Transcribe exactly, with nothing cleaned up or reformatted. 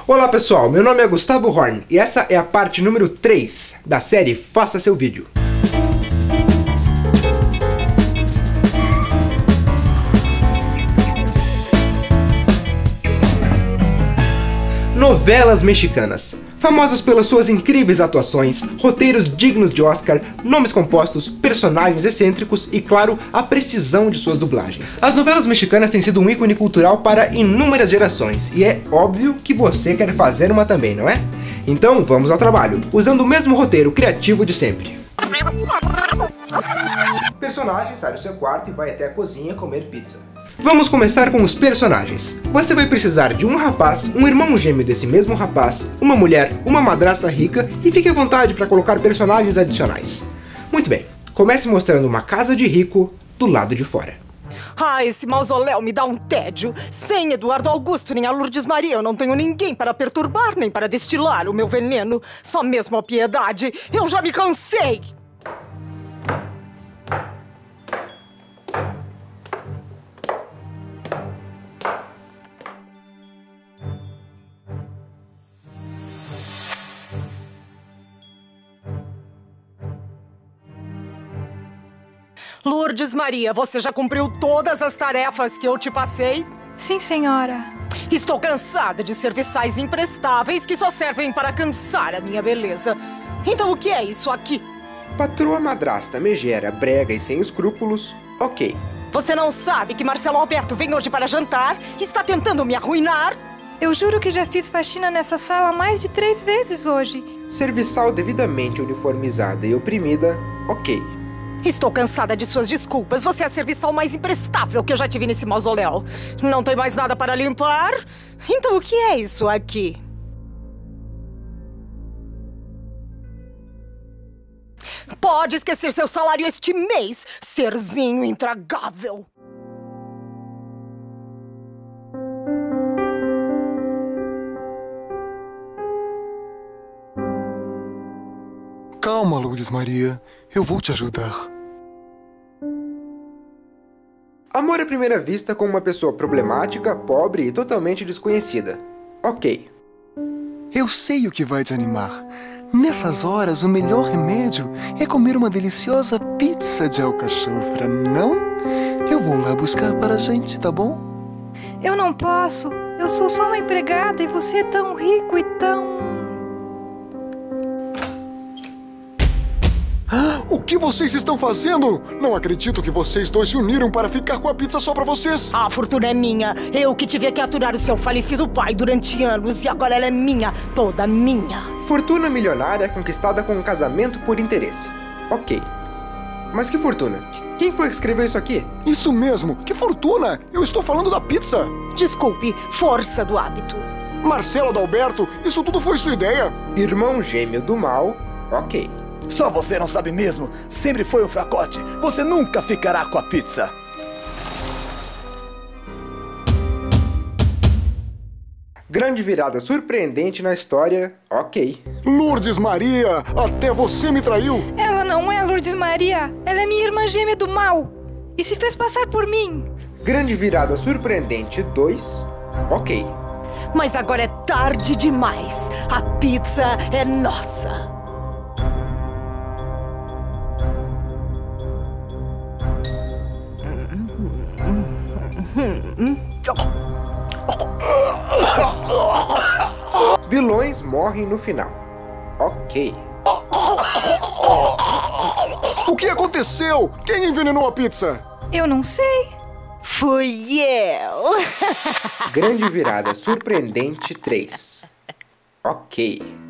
Olá pessoal, meu nome é Gustavo Horn e essa é a parte número três da série Faça Seu Vídeo. Novelas mexicanas. Famosas pelas suas incríveis atuações, roteiros dignos de Oscar, nomes compostos, personagens excêntricos e, claro, a precisão de suas dublagens. As novelas mexicanas têm sido um ícone cultural para inúmeras gerações, e é óbvio que você quer fazer uma também, não é? Então vamos ao trabalho, usando o mesmo roteiro criativo de sempre. O personagem sai do seu quarto e vai até a cozinha comer pizza. Vamos começar com os personagens. Você vai precisar de um rapaz, um irmão gêmeo desse mesmo rapaz, uma mulher, uma madrasta rica e fique à vontade para colocar personagens adicionais. Muito bem, comece mostrando uma casa de rico do lado de fora. Ah, esse mausoléu me dá um tédio. Sem Eduardo Augusto nem a Lourdes Maria, eu não tenho ninguém para perturbar nem para destilar o meu veneno. Só mesmo a piedade. Eu já me cansei. Lourdes Maria, você já cumpriu todas as tarefas que eu te passei? Sim, senhora. Estou cansada de serviçais imprestáveis que só servem para cansar a minha beleza. Então o que é isso aqui? Patroa madrasta, megera, brega e sem escrúpulos, ok. Você não sabe que Marcelo Alberto vem hoje para jantar e está tentando me arruinar? Eu juro que já fiz faxina nessa sala mais de três vezes hoje. Serviçal devidamente uniformizada e oprimida, ok. Estou cansada de suas desculpas. Você é a serviçal mais imprestável que eu já tive nesse mausoléu. Não tem mais nada para limpar? Então o que é isso aqui? Pode esquecer seu salário este mês, serzinho intragável. Calma, Lourdes Maria. Eu vou te ajudar. Amor à primeira vista com uma pessoa problemática, pobre e totalmente desconhecida. Ok. Eu sei o que vai te animar. Nessas horas, o melhor remédio é comer uma deliciosa pizza de alcachofra, não? Eu vou lá buscar para a gente, tá bom? Eu não posso. Eu sou só uma empregada e você é tão rico e tão... O que vocês estão fazendo? Não acredito que vocês dois se uniram para ficar com a pizza só para vocês. A fortuna é minha. Eu que tive que aturar o seu falecido pai durante anos e agora ela é minha, toda minha. Fortuna milionária conquistada com um casamento por interesse. Ok. Mas que fortuna? Quem foi que escreveu isso aqui? Isso mesmo, que fortuna! Eu estou falando da pizza. Desculpe, força do hábito. Marcelo Adalberto, isso tudo foi sua ideia? Irmão gêmeo do mal, ok. Só você não sabe mesmo. Sempre foi um fracote. Você nunca ficará com a pizza. Grande virada surpreendente na história, ok. Lourdes Maria, até você me traiu. Ela não é Lourdes Maria. Ela é minha irmã gêmea do mal. E se fez passar por mim. Grande virada surpreendente dois, ok. Mas agora é tarde demais. A pizza é nossa. Vilões morrem no final. Ok. O que aconteceu? Quem envenenou a pizza? Eu não sei. Fui eu. Grande virada surpreendente três. Ok.